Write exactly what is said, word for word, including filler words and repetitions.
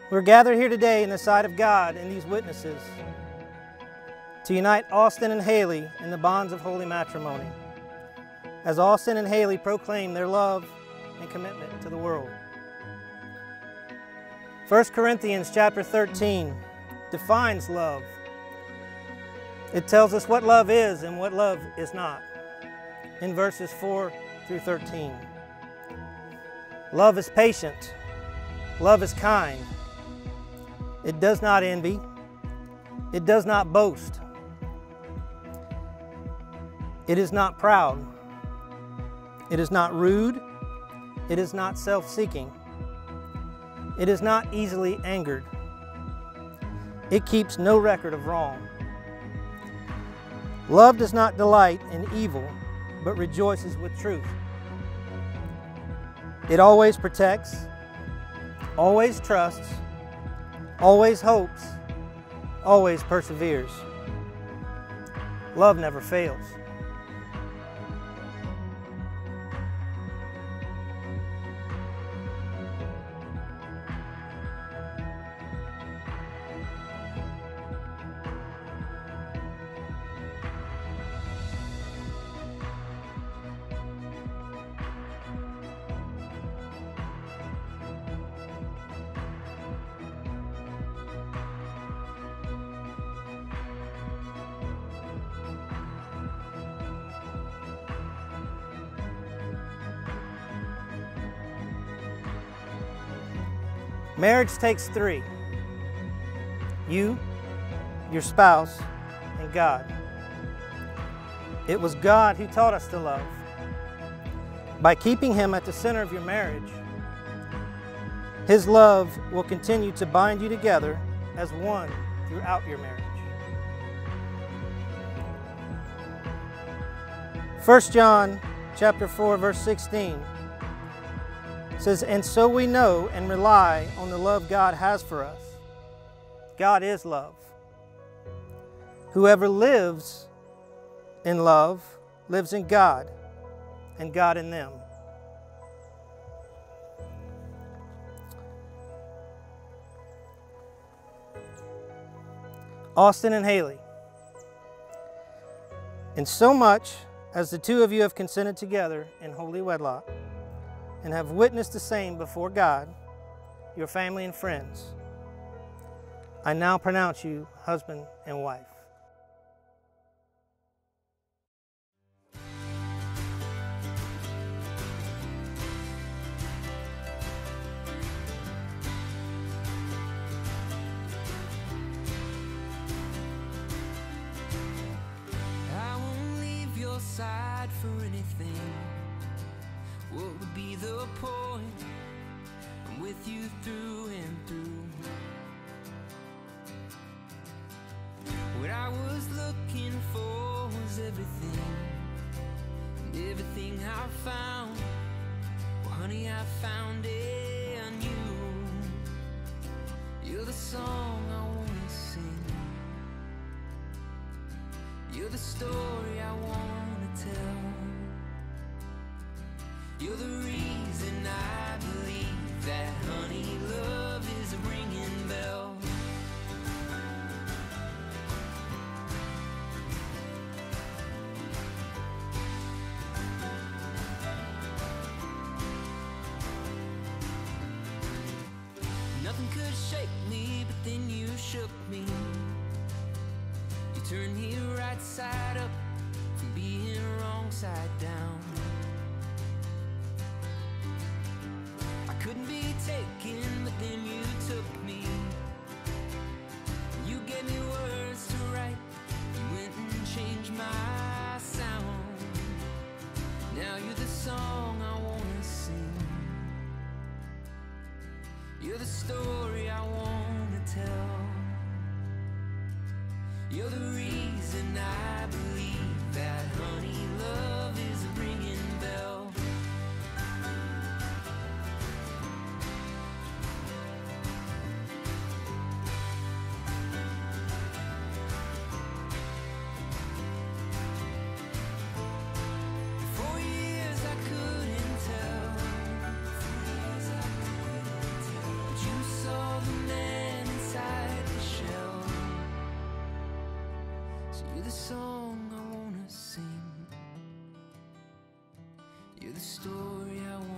We're gathered here today in the sight of God and these witnesses to unite Austin and Hailey in the bonds of holy matrimony, as Austin and Hailey proclaim their love and commitment to the world. First Corinthians chapter thirteen defines love. It tells us what love is and what love is not in verses four through thirteen. Love is patient. Love is kind. It does not envy. It does not boast. It is not proud. It is not rude. It is not self-seeking. It is not easily angered. It keeps no record of wrong. Love does not delight in evil, but rejoices with truth. It always protects, always trusts, always hopes, always perseveres. Love never fails. Marriage takes three: you, your spouse, and God. It was God who taught us to love. By keeping Him at the center of your marriage, His love will continue to bind you together as one throughout your marriage. First John chapter four, verse sixteen says, "And so we know and rely on the love God has for us. God is love. Whoever lives in love lives in God, and God in them." Austin and Hailey, in so much as the two of you have consented together in holy wedlock, and have witnessed the same before God, your family and friends, I now pronounce you husband and wife. I won't leave your side for anything. What would be the point? I'm with you through and through. What I was looking for was everything, and everything I found, well honey, I found it in you. You're the song I wanna sing. You're the story I wanna tell. You're the reason I believe that, honey, love is a ringing bell. Nothing could shake me, but then you shook me. You turned me right side up from being wrong side down. Couldn't be taken, but then you took me. You gave me words to write. You went and changed my sound. Now you're the song I wanna sing. You're the story I wanna tell. You're the reason I believe that, honey, love is a ringing bell. So You're the story I want.